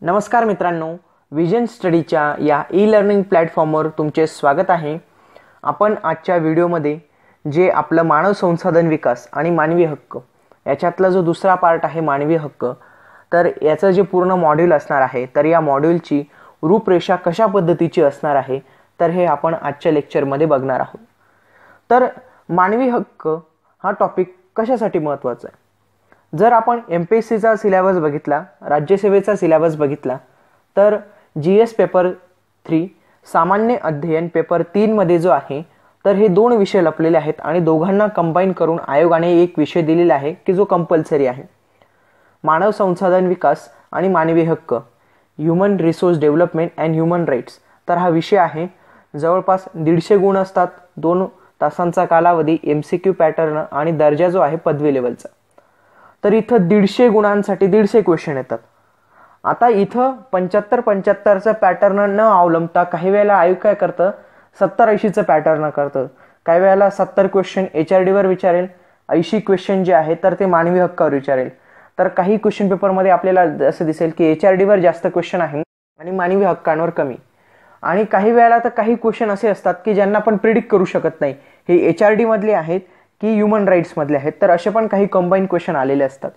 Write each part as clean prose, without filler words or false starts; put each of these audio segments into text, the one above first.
नमस्कार मित्रांनो, विजन स्टडीच्या या ई-लर्निंग प्लॅटफॉर्मवर तुमचे स्वागत आहे। आपण आजच्या व्हिडिओमध्ये जे आपलं मानव संसाधन विकास आणि मानवी हक्क याच्यातला जो दुसरा पार्ट आहे मानवी हक्क, तर याचं जे पूर्ण मॉड्यूल असणार आहे, तर या मॉड्यूलची रूपरेषा कशा पद्धतीची असणार आहे, तर हे आपण आजच्या लेक्चरमध्ये बघणार आहोत। तर मानवी हक्क हा टॉपिक कशासाठी महत्त्वाचा आहे? जर आपण MPSCचा सिलेबस बघितला, राज्यसेवेचा सिलेबस बघितला, तर GS पेपर 3 सामान्य अध्ययन पेपर 3 मध्ये जो आहे, तर हे दोन विषय लपलेले आहेत आणि दोघांना कंबाईन करून आयोगाने एक विषय दिलेला आहे की जो कंपल्सरी आहे। मानव संसाधन विकास आणि मानवी हक्क, human resource development and human rights, तर हा विषय आहे। जवळपास 150 गुण असतात, 2 तासांचा कालावधी, MCQ पॅटर्न आणि दर्जा जो आहे पदवी लेवलचा। तर इथं 150 गुणांसाठी 150 क्वेश्चन येतात। आता इथं 75-75चा पॅटर्न न अवलंबता काही वेळेला आयोग काय करतं, 70-80चं पॅटर्न करतं। काही वेळेला 70 क्वेश्चन HRD वर विचारेल, 80 क्वेश्चन जे आहे तर ते मानवी हक्कावर विचारेल। तर काही क्वेश्चन पेपरमध्ये आपल्याला असं दिसेल की HRD वर जास्त क्वेश्चन आहे आणि मानवी हक्कांवर कमी। आणि काही वेळेला तर काही क्वेश्चन असे असतात की ज्यांना आपण प्रिडिक्ट करू शकत नाही, हे HRD मधले आहेत की ह्यूमन राईट्स मधले आहेत, तर असे पण काही कंबाईन क्वेश्चन आलेले असतात।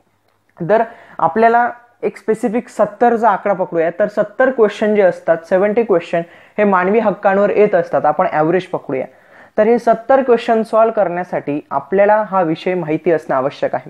तर आपल्याला एक स्पेसिफिक 70चा आकडा पकडूया, तर 70 क्वेश्चन जे असतात, 70 क्वेश्चन हे मानवी हक्कांवर येत असतात। आपण ॲव्हरेज पकडूया, तर हे 70 क्वेश्चन सॉल्व्ह करण्यासाठी आपल्याला हा विषय माहिती असणं आवश्यक आहे।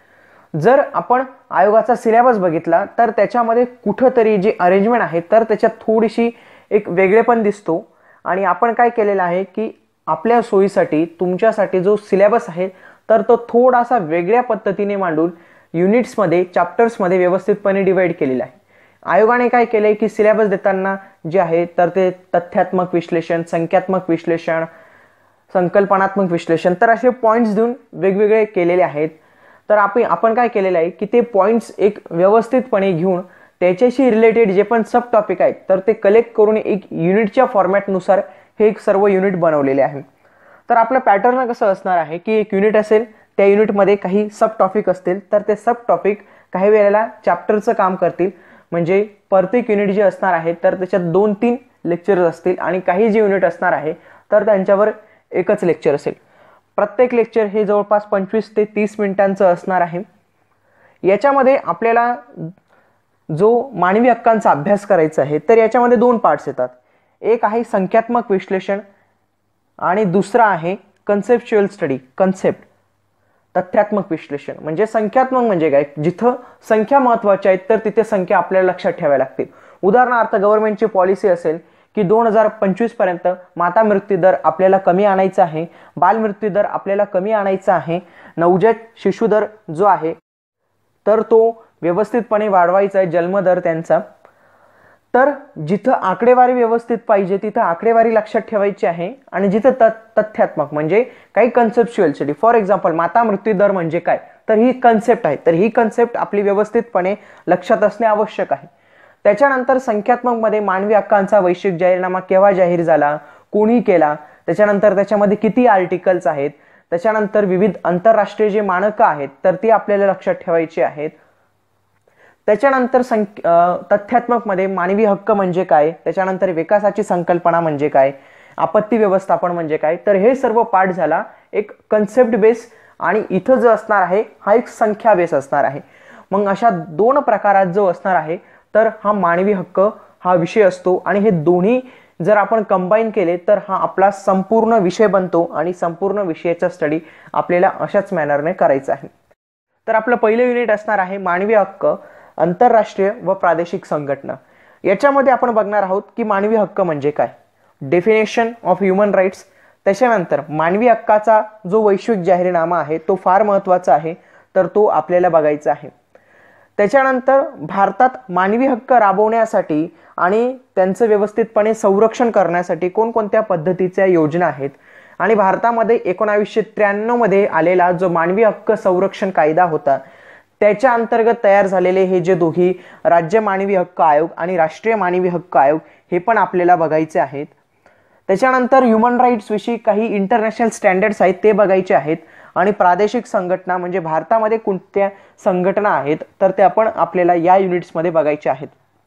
जर आपण आयोगाचा सिलेबस बघितला, तर त्याच्यामध्ये कुठंतरी जे अरेंजमेंट आहे तर त्याच्यात थोडीशी एक वेगळेपण दिसतो। आणि आपण काय केलेलं आहे की आपल्या सोयीसाठी तुमच्यासाठी जो सिलेबस आहे तर तो थोडासा वेगळ्या पद्धतीने मांडून युनिट्समध्ये, चॅप्टर्समध्ये व्यवस्थितपणे डिवाइड केलेला आहे। आयोगाने काय केलंय की सिलेबस देताना जे आहे तर ते तथ्यात्मक विश्लेषण, संख्यात्मक विश्लेषण, संकल्पनात्मक विश्लेषण, तर असे पॉइंट्स देऊन वेगवेगळे केलेले आहेत। तर आपण काय केलेलं आहे की ते पॉइंट्स एक व्यवस्थितपणे घेऊन त्याच्याशी रिलेटेड जे पण सब टॉपिक आहेत तर ते कलेक्ट करून एक युनिटच्या फॉर्मॅटनुसार हे एक सर्व युनिट बनवलेले आहे। तर आपलं पॅटर्न कसं असणार आहे की एक युनिट असेल, त्या युनिटमध्ये काही सब टॉपिक असतील, तर ते सब टॉपिक काही वेळेला चॅप्टरचं काम करतील। म्हणजे प्रत्येक युनिट जे असणार आहे तर त्याच्यात 2-3 लेक्चर्स असतील आणि काही जे युनिट असणार आहे तर त्यांच्यावर एकच लेक्चर असेल। प्रत्येक लेक्चर हे जवळपास 25 ते 30 मिनिटांचं असणार आहे। याच्यामध्ये आपल्याला जो मानवी हक्कांचा अभ्यास करायचा आहे तर याच्यामध्ये 2 पार्ट्स येतात। एक आहे संख्यात्मक विश्लेषण आणि दुसरा आहे कन्सेप्च्युअल स्टडी, कन्सेप्ट, तथ्यात्मक विश्लेषण। म्हणजे संख्यात्मक म्हणजे काय, जिथं संख्या महत्त्वाच्या आहेत तर तिथे संख्या आपल्याला लक्षात ठेवाव्या लागतील। उदाहरणार्थ गव्हर्नमेंटची पॉलिसी असेल की 2025 पर्यंत माता मृत्यू दर आपल्याला कमी आणायचा आहे, बाल मृत्यू दर आपल्याला कमी आणायचा आहे, नवजात शिशु दर जो आहे तर तो व्यवस्थितपणे वाढवायचा आहे, जन्मदर त्यांचा। तर जिथं आकडेवारी व्यवस्थित पाहिजे तिथं आकडेवारी लक्षात ठेवायची आहे आणि जिथं तथ्यात्मक म्हणजे काही कन्सेप्च्युअल स्टडी, फॉर एक्झाम्पल माता मृत्यू दर म्हणजे काय, तर ही कन्सेप्ट आहे, तर ही कन्सेप्ट आपली व्यवस्थितपणे लक्षात असणे आवश्यक आहे। त्याच्यानंतर संख्यात्मक मध्ये मानवी हक्कांचा वैश्विक जाहीरनामा केव्हा जाहीर झाला, कोणी केला, त्याच्यानंतर त्याच्यामध्ये किती आर्टिकल्स आहेत, त्याच्यानंतर विविध आंतरराष्ट्रीय जे मानकं आहेत तर ती आपल्याला लक्षात ठेवायची आहेत। त्याच्यानंतर तथ्यात्मक मध्ये मानवी हक्क म्हणजे काय, त्याच्यानंतर विकासाची संकल्पना म्हणजे काय, आपत्ती व्यवस्थापन म्हणजे काय, तर हे सर्व पार्ट झाला एक कन्सेप्ट बेस। आणि इथं जो असणार आहे हा एक संख्या बेस असणार आहे। मग अशा 2 प्रकारात जो असणार आहे तर हा मानवी हक्क हा विषय असतो आणि हे दोन्ही जर आपण कंबाईन केले तर हा आपला संपूर्ण विषय बनतो आणि संपूर्ण विषयाचा स्टडी आपल्याला अशाच मॅनरने करायचा आहे। तर आपलं पहिलं युनिट असणार आहे मानवी हक्क, आंतरराष्ट्रीय व प्रादेशिक संघटना। याच्यामध्ये आपण बघणार आहोत की मानवी हक्क म्हणजे काय, डेफिनेशन ऑफ ह्यूमन राईट्स। त्याच्यानंतर मानवी हक्काचा जो वैश्विक जाहीरनामा आहे तो फार महत्त्वाचा आहे, तर तो आपल्याला बघायचा आहे। त्याच्यानंतर भारतात मानवी हक्क राबवण्यासाठी आणि त्यांचं व्यवस्थितपणे संरक्षण करण्यासाठी कोणकोणत्या पद्धतीच्या योजना आहेत आणि भारतामध्ये 1993 मध्ये आलेला जो मानवी हक्क संरक्षण कायदा होता त्याच्या अंतर्गत तयार झालेले हे जे दोघी राज्य मानवी हक्क आयोग आणि राष्ट्रीय मानवी हक्क आयोग हे पण आपल्याला बघायचे आहेत। त्याच्यानंतर ह्यूमन राईट्स विषयी काही इंटरनॅशनल स्टँडर्ड्स आहेत ते बघायचे आहेत आणि प्रादेशिक संघटना म्हणजे भारतामध्ये कोणत्या संघटना आहेत तर ते आपण आपल्याला या युनिट्समध्ये बघायचे आहेत।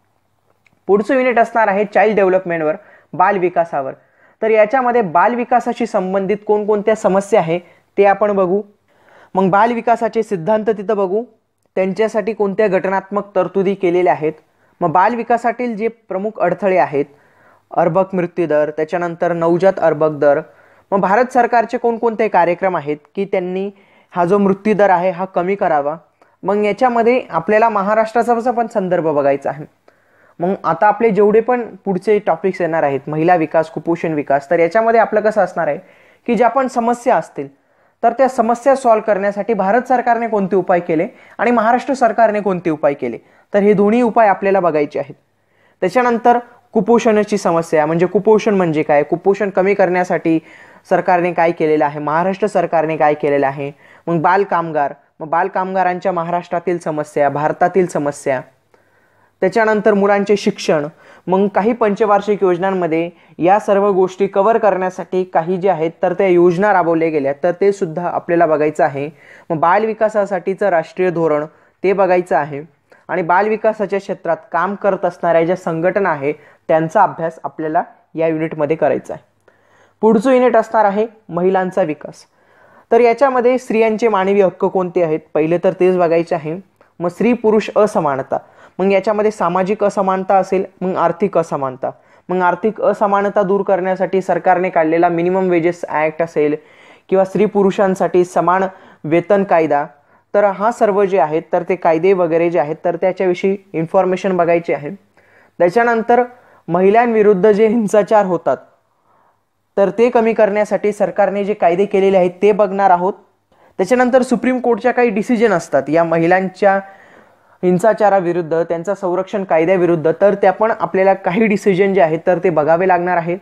पुढचं युनिट असणार आहे चाइल्ड डेव्हलपमेंटवर, बाल विकासावर. तर याच्यामध्ये बाल विकासाशी संबंधित कोणकोणत्या समस्या आहे ते आपण बघू. मग बाल विकासाचे सिद्धांत तिथं बघू, त्यांच्यासाठी कोणत्या घटनात्मक तरतुदी केलेल्या आहेत. मग बाल विकासातील जे प्रमुख अडथळे आहेत, अर्भक मृत्यू दर, त्याच्यानंतर नवजात अर्भक दर. मग भारत सरकारचे कोणकोणते कार्यक्रम आहेत की त्यांनी हा जो मृत्यू दर आहे हा कमी करावा. मग याच्यामध्ये आपल्याला महाराष्ट्राचा पण संदर्भ बघायचा आहे. मग आता आपले जेवढे पण पुढचे टॉपिक्स येणार आहेत, महिला विकास, कुपोषण विकास, तर याच्यामध्ये आपलं कसं असणार आहे की ज्या पण समस्या असतील तर त्या समस्या सॉल्व्ह करण्यासाठी भारत सरकारने कोणते उपाय केले आणि महाराष्ट्र सरकारने कोणते उपाय केले, तर हे दोन्ही उपाय आपल्याला बघायचे आहेत. त्याच्यानंतर कुपोषणाची समस्या, म्हणजे कुपोषण म्हणजे काय, कुपोषण कमी करण्यासाठी सरकारने काय केलेलं आहे, महाराष्ट्र सरकारने काय केलेलं आहे. मग बाल कामगार, मग बाल कामगारांच्या महाराष्ट्रातील समस्या, भारतातील समस्या. त्याच्यानंतर मुलांचे शिक्षण. मग काही पंचवार्षिक योजनांमध्ये या सर्व गोष्टी कव्हर करण्यासाठी काही जे आहेत तर त्या योजना राबवल्या गेल्या, तर ते सुद्धा आपल्याला बघायचं आहे. मग बाल विकासासाठीचं राष्ट्रीय धोरण ते बघायचं आहे आणि बाल विकासाच्या क्षेत्रात काम करत असणाऱ्या ज्या संघटना आहे त्यांचा अभ्यास आपल्याला या युनिटमध्ये करायचा आहे. पुढचं युनिट असणार आहे महिलांचा विकास. तर याच्यामध्ये स्त्रियांचे मानवी हक्क कोणते आहेत पहिले तर तेच बघायचे आहे. मग स्त्री पुरुष असमानता, मग याच्यामध्ये सामाजिक असमानता असेल, मग आर्थिक असमानता. मग आर्थिक असमानता दूर करण्यासाठी सरकारने काढलेला मिनिमम वेजेस ॲक्ट असेल किंवा स्त्री पुरुषांसाठी समान वेतन कायदा, तर हा सर्व जे आहेत तर ते कायदे वगैरे जे आहेत तर त्याच्याविषयी इन्फॉर्मेशन बघायची आहे. त्याच्यानंतर महिलांविरुद्ध जे हिंसाचार होतात तर ते कमी करण्यासाठी सरकारने जे कायदे केलेले आहेत ते बघणार आहोत. त्याच्यानंतर सुप्रीम कोर्टच्या काही डिसिजन असतात या महिलांच्या हिंसाचाराविरुद्ध, त्यांचा संरक्षण कायद्याविरुद्ध, तर त्या पण आपल्याला काही डिसिजन जे आहेत तर ते बघावे लागणार आहेत.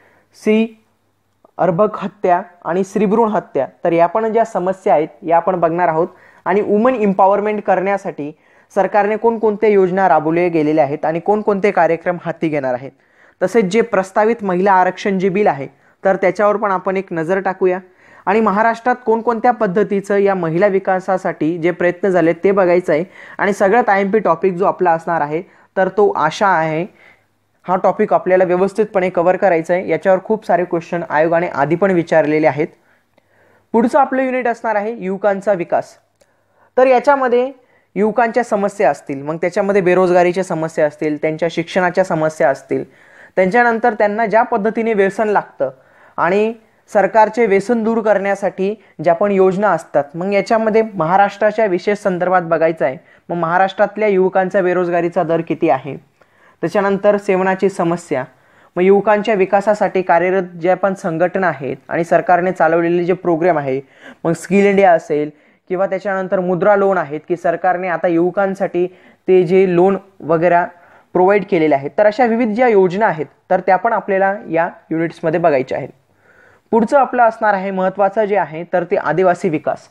अर्भक हत्या आणि स्त्रीभ्रूण हत्या, तर या पण ज्या समस्या आहेत या आपण बघणार आहोत. आणि वुमन एम्पॉवरमेंट करण्यासाठी सरकारने कोणकोणत्या योजना राबवल्या गेलेल्या आहेत आणि कोणकोणते कार्यक्रम हाती घेणार आहेत. तसेच जे प्रस्तावित महिला आरक्षण जे बिल आहे तर त्याच्यावर पण आपण एक नजर टाकूया. आणि महाराष्ट्रात कोणकोणत्या पद्धतीचं या महिला विकासासाठी जे प्रयत्न झाले ते बघायचं आहे. आणि सगळ्यात IMP टॉपिक जो आपला असणार आहे तर तो आशा आहे. हा टॉपिक आपल्याला व्यवस्थितपणे कव्हर करायचा आहे. याच्यावर खूप सारे क्वेश्चन आयोगाने आधी पण विचारलेले आहेत. पुढचं आपलं युनिट असणार आहे युवकांचा विकास. तर याच्यामध्ये युवकांच्या समस्या असतील, मग त्याच्यामध्ये बेरोजगारीच्या समस्या असतील, त्यांच्या शिक्षणाच्या समस्या असतील, त्यांच्यानंतर त्यांना ज्या पद्धतीने व्यसन लागतं आणि सरकारचे व्यसन दूर करण्यासाठी ज्या पण योजना असतात, मग याच्यामध्ये महाराष्ट्राच्या विशेष संदर्भात बघायचं आहे. मग महाराष्ट्रातल्या युवकांचा बेरोजगारीचा दर किती आहे. त्याच्यानंतर सेवनाची समस्या, मग युवकांच्या विकासासाठी कार्यरत ज्या पण संघटना आहेत आणि सरकारने चालवलेले जे प्रोग्राम आहे, मग स्किल इंडिया असेल किंवा त्याच्यानंतर मुद्रा लोन आहेत की सरकारने आता युवकांसाठी ते जे लोन वगैरे प्रोव्हाइड केलेले आहेत, तर अशा विविध ज्या योजना आहेत तर त्या पण आपल्याला या युनिट्समध्ये बघायच्या आहेत. पुढचं आपलं असणार आहे महत्त्वाचं जे आहे तर ते आदिवासी विकास.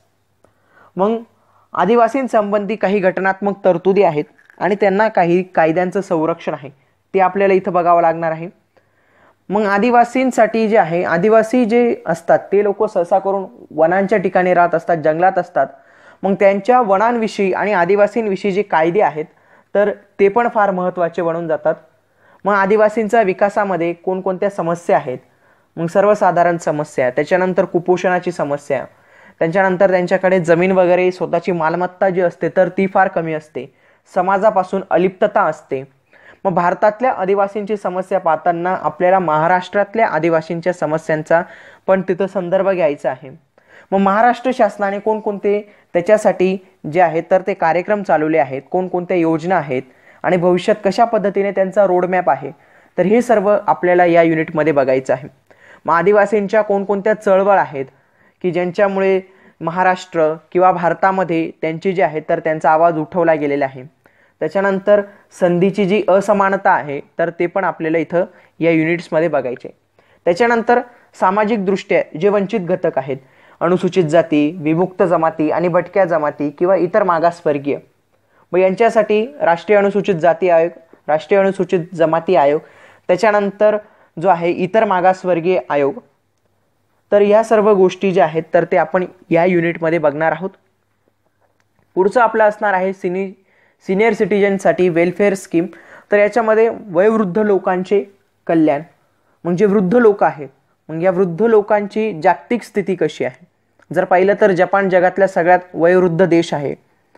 मग आदिवासींसंबंधी काही घटनात्मक तरतुदी आहेत आणि त्यांना काही कायद्यांचं संरक्षण आहे ते आपल्याला इथं बघावं लागणार आहे. मग आदिवासींसाठी जे आहे, आदिवासी जे असतात ते लोक सहसा करून वनांच्या ठिकाणी राहत असतात, जंगलात असतात. मग त्यांच्या वनांविषयी आणि आदिवासींविषयी जे कायदे आहेत तर ते पण फार महत्त्वाचे बनून जातात. मग आदिवासींच्या विकासामध्ये कोणकोणत्या समस्या आहेत, मग सर्वसाधारण समस्या, त्याच्यानंतर कुपोषणाची समस्या, त्याच्यानंतर त्यांच्याकडे जमीन वगैरे स्वतःची मालमत्ता जी असते तर ती फार कमी असते, समाजापासून अलिप्तता असते. मग भारतातल्या आदिवासींची समस्या पाहताना आपल्याला महाराष्ट्रातल्या आदिवासींच्या समस्यांचा पण तिथं संदर्भ घ्यायचा आहे. मग महाराष्ट्र शासनाने कोणकोणते त्याच्यासाठी जे आहेत तर ते कार्यक्रम चालवले आहेत, कोणकोणत्या योजना आहेत आणि भविष्यात कशा पद्धतीने त्यांचा रोडमॅप आहे, तर हे सर्व आपल्याला या युनिटमध्ये बघायचं आहे. मग आदिवासींच्या कोणकोणत्या चळवळ आहेत की ज्यांच्यामुळे महाराष्ट्र किंवा भारतामध्ये त्यांची जे आहेत तर त्यांचा आवाज उठवला गेलेला आहे. त्याच्यानंतर संधीची जी असमानता आहे तर ते पण आपल्याला इथं या युनिट्समध्ये बघायचे. त्याच्यानंतर सामाजिकदृष्ट्या जे वंचित घटक आहेत, अनुसूचित जाती, विमुक्त जमाती आणि भटक्या जमाती किंवा इतर मागासवर्गीय, मग यांच्यासाठी राष्ट्रीय अनुसूचित जाती आयोग, राष्ट्रीय अनुसूचित जमाती आयोग, त्याच्यानंतर जो आहे इतर मागासवर्गीय आयोग, तर या सर्व गोष्टी ज्या आहेत तर ते आपण या युनिटमध्ये बघणार आहोत. पुढचं आपलं असणार आहे सिनियर सिटीजनसाठी वेलफेअर स्कीम. तर याच्यामध्ये वयोवृद्ध लोकांचे कल्याण, म्हणजे वृद्ध लोक आहेत, मग या वृद्ध लोकांची जागतिक स्थिती कशी आहे. जर पाहिलं तर जपान जगातल्या सगळ्यात वयोवृद्ध देश आहे.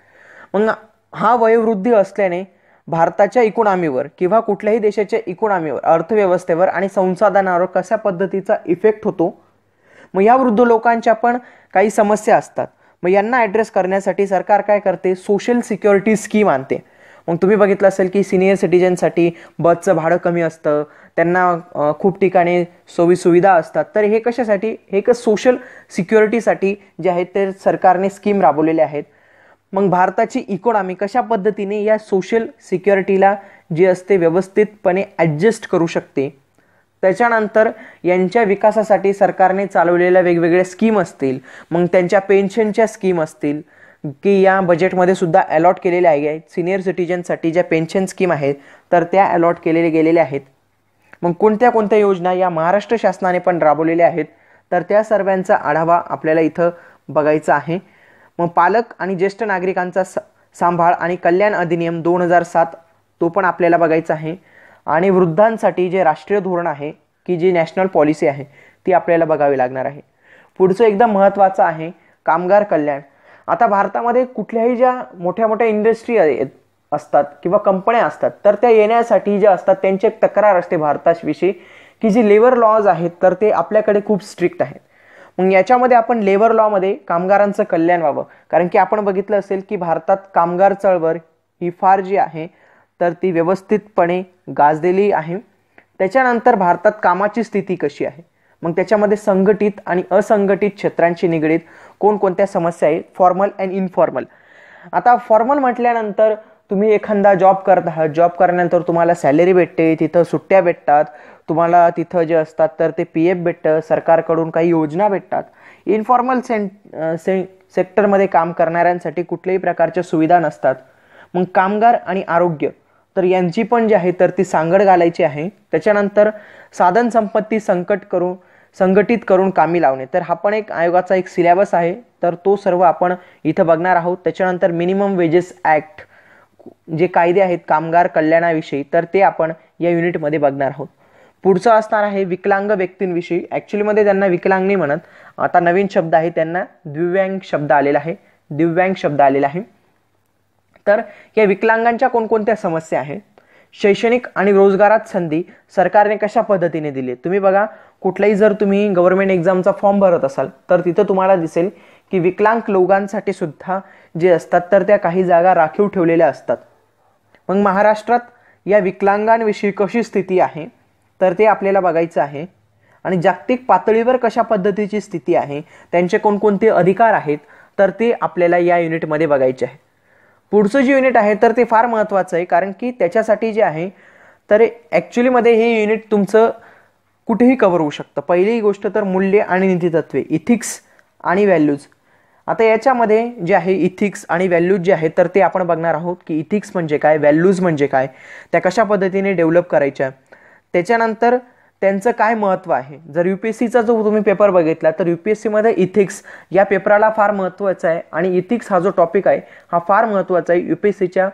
मग हा वयोवृद्धी असल्याने भारताच्या इकॉनॉमीवर किंवा कुठल्याही देशाच्या इकॉनॉमीवर, अर्थव्यवस्थेवर आणि संसाधनावर कशा पद्धतीचा इफेक्ट होतो. मग या वृद्ध लोकांच्या पण काही समस्या असतात. मग यांना ॲड्रेस करण्यासाठी सरकार काय करते, सोशल सिक्युरिटी स्कीम आणते. मग तुम्ही बघितलं असेल की सिनियर सिटीजनसाठी बसचं भाडं कमी असतं, त्यांना खूप ठिकाणी सोयीसुविधा असतात. तर हे कशासाठी, हे एक सोशल सिक्युरिटीसाठी जे आहेत ते सरकारने स्कीम राबवलेले आहेत. मग भारताची इकॉनॉमी कशा पद्धतीने या सोशल सिक्युरिटीला जे असते व्यवस्थितपणे ॲडजस्ट करू शकते. त्याच्यानंतर यांच्या विकासासाठी सरकारने चालवलेल्या वेगवेगळ्या स्कीम असतील, मग त्यांच्या पेन्शनच्या स्कीम असतील की या बजेटमध्ये सुद्धा अलॉट केलेल्या आहेत. सिनियर सिटीजनसाठी ज्या पेन्शन स्कीम आहेत तर त्या अलॉट गेलेल्या आहेत. मग कोणत्या कोणत्या योजना या महाराष्ट्र शासनाने पण राबवलेल्या आहेत, तर त्या सर्वांचा आढावा आपल्याला इथं बघायचा आहे. मग पालक आणि ज्येष्ठ नागरिकांचा सांभाळ आणि कल्याण अधिनियम 2007 तो पण आपल्याला बघायचा आहे. आणि वृद्धांसाठी जे राष्ट्रीय धोरण आहे की जी नॅशनल पॉलिसी आहे ती आपल्याला बघावी लागणार आहे. पुढचं एकदम महत्त्वाचं आहे कामगार कल्याण. आता भारतामध्ये कुठल्याही ज्या मोठ्या मोठ्या इंडस्ट्री असतात किंवा कंपन्या असतात तर त्या येण्यासाठी ज्या असतात त्यांची एक तक्रार असते भारताविषयी की जी लेबर लॉज आहेत तर ते आपल्याकडे खूप स्ट्रिक्ट आहेत. मग याच्यामध्ये आपण लेबर लॉमध्ये कामगारांचं कल्याण व्हावं, कारण की आपण बघितलं असेल की भारतात कामगार चळवळ ही फार जी आहे तर ती व्यवस्थितपणे गाजलेली आहे. त्याच्यानंतर भारतात कामाची स्थिती कशी आहे, मग त्याच्यामध्ये संघटित आणि असंघटित क्षेत्रांशी निगडीत कोणकोणत्या समस्या आहेत, फॉर्मल अँड इनफॉर्मल. आता फॉर्मल म्हटल्यानंतर तुम्ही एखादा जॉब करत आहात, जॉब करण्यानंतर तुम्हाला सॅलरी भेटते, तिथं सुट्ट्या भेटतात, तुम्हाला तिथं जे असतात तर ते PF भेटतं, सरकारकडून काही योजना भेटतात. इनफॉर्मल सेक्टरमध्ये काम करणाऱ्यांसाठी कुठल्याही प्रकारच्या सुविधा नसतात. मग कामगार आणि आरोग्य तर यांची पण जी आहे तर ती सांगड घालायची आहे. त्याच्यानंतर साधन संपत्ती संघटित करून कामी लावणे, तर हा पण एक आयोगाचा एक सिलेबस आहे, तर तो सर्व आपण इथं बघणार आहोत. त्याच्यानंतर मिनिमम वेजेस ॲक्ट जे कायदे आहेत कामगार कल्याणाविषयी तर ते आपण या युनिटमध्ये बघणार आहोत. पुढचं असणार आहे विकलांग व्यक्तींविषयी. ॲक्च्युलीमध्ये त्यांना विकलांग नाही म्हणत, आता नवीन शब्द आहे त्यांना दिव्यांग शब्द आलेला आहे. तर या विकलांगांच्या कोणकोणत्या समस्या आहेत, शैक्षणिक आणि रोजगारात संधी सरकारने कशा पद्धतीने दिली. तुम्ही बघा कुठलाही जर तुम्ही गव्हर्नमेंट एक्झामचा फॉर्म भरत असाल तर तिथं तुम्हाला दिसेल की विकलांग लोकांसाठी सुद्धा जे असतात तर त्या काही जागा राखीव ठेवलेल्या असतात. मग महाराष्ट्रात या विकलांगांविषयी कशी स्थिती आहे तर ते आपल्याला बघायचं आहे. आणि जागतिक पातळीवर कशा पद्धतीची स्थिती आहे, त्यांचे कोणकोणते अधिकार आहेत तर ते आपल्याला या युनिटमध्ये बघायचे आहे. पुढचं जे युनिट आहे तर ते फार महत्त्वाचं आहे, कारण की त्याच्यासाठी जे आहे तर ॲक्च्युलीमध्ये हे युनिट तुमचं कुठेही कव्हर होऊ शकतं. पहिली गोष्ट तर मूल्य आणि नीतितत्वे, इथिक्स आणि व्हॅल्यूज. आता याच्यामध्ये जे आहे इथिक्स आणि व्हॅल्यूज जे आहेत तर ते आपण बघणार आहोत की इथिक्स म्हणजे काय, व्हॅल्यूज म्हणजे काय, त्या कशा पद्धतीने डेव्हलप करायच्या. त्याच्यानंतर त्यांचं काय महत्त्व आहे. जर UPSCचा जो तुम्ही पेपर बघितला तर UPSCमध्ये इथिक्स या पेपराला फार महत्त्वाचं आहे आणि इथिक्स हा जो टॉपिक आहे हा फार महत्त्वाचा आहे UPSCच्या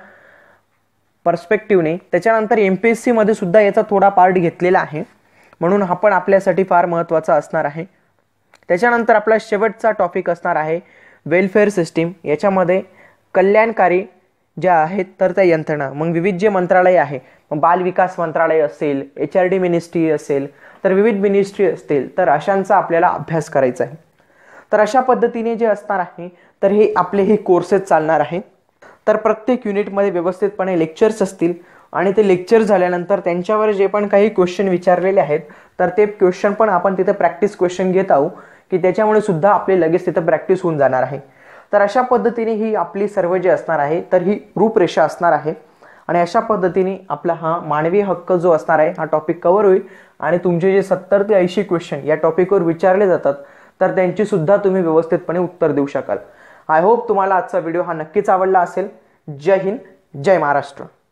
पर्स्पेक्टिव्हने. त्याच्यानंतर MPSCमध्ये सुद्धा याचा थोडा पार्ट घेतलेला आहे, म्हणून हा पण आपल्यासाठी फार महत्त्वाचा असणार आहे. त्याच्यानंतर आपला शेवटचा टॉपिक असणार आहे वेलफेअर सिस्टीम. याच्यामध्ये कल्याणकारी ज्या आहेत तर त्या यंत्रणा, मग विविध जे मंत्रालय आहे, मग बाल विकास मंत्रालय असेल, HRD मिनिस्ट्री असेल, तर विविध मिनिस्ट्री असतील, तर अशांचा आपल्याला अभ्यास करायचा आहे. तर अशा पद्धतीने जे असणार आहे तर हे आपले हे कोर्सेस चालणार आहे. तर प्रत्येक युनिटमध्ये व्यवस्थितपणे लेक्चर्स असतील आणि ते लेक्चर झाल्यानंतर त्यांच्यावर जे पण काही क्वेश्चन विचारलेले आहेत तर ते क्वेश्चन पण आपण तिथे प्रॅक्टिस क्वेश्चन घेत आहोत की त्याच्यामुळे सुद्धा आपले लगेच तिथं प्रॅक्टिस होऊन जाणार आहे. तर अशा पद्धतीने ही आपली सर्व जे असणार आहे तर ही रूपरेषा असणार आहे. आणि अशा पद्धतीने आपला हा मानवी हक्क जो असणार आहे हा टॉपिक कव्हर होईल आणि तुमचे जे 70 ते 80 क्वेश्चन या टॉपिकवर विचारले जातात तर त्यांची सुद्धा तुम्ही व्यवस्थितपणे उत्तर देऊ शकाल. आय होप तुम्हाला आजचा व्हिडिओ हा नक्कीच आवडला असेल. जय हिंद, जय महाराष्ट्र.